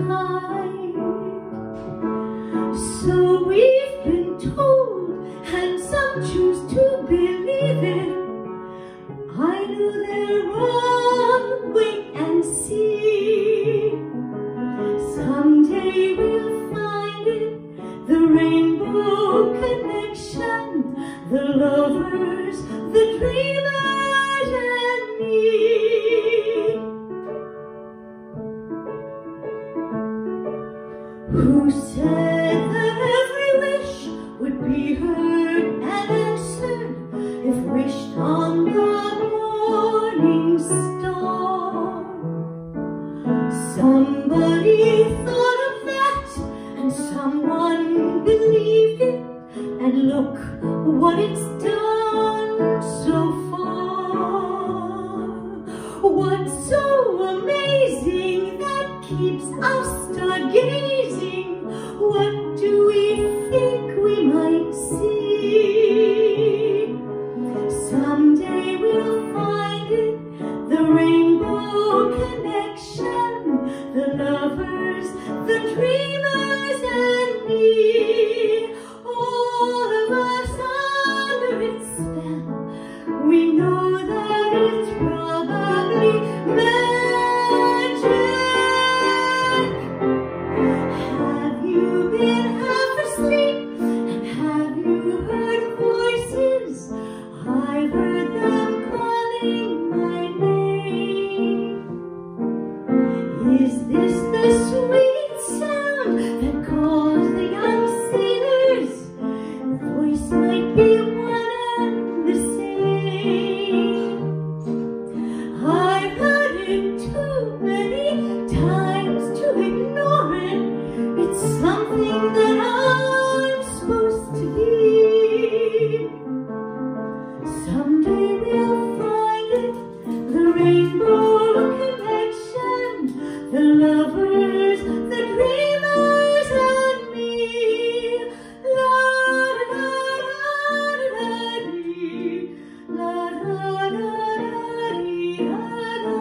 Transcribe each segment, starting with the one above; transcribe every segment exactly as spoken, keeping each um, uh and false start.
night. So we've been told, and some choose to believe it. I know they're wrong, wait and see. Someday we'll find it, the rainbow connection, the lovers, the dreamers, and me. Who said that every wish would be heard and answered if wished on the morning star? Somebody thought of that, and someone believed it, and look what it's done so far. What's so amazing that keeps us stargazing? What do we think we might see? Someday we'll find it, the rainbow connection, the lovers, the dreamers, and me. All of us under its spell, we know that it's probably magic. Have you been half asleep, and have you heard voices? I've heard them calling my name. Is this the sweet sound that calls the young sailors? The voice might be one and the same. I've heard it too many times to ignore it. It's something that I'm supposed to be. Someday we'll find it, the rainbow connection, the lovers, the dreamers, and me. La da da da dee, la da da da dee, la da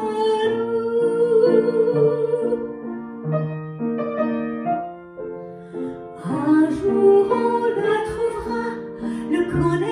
doo. Un jour on le trouvera, le connaîtra.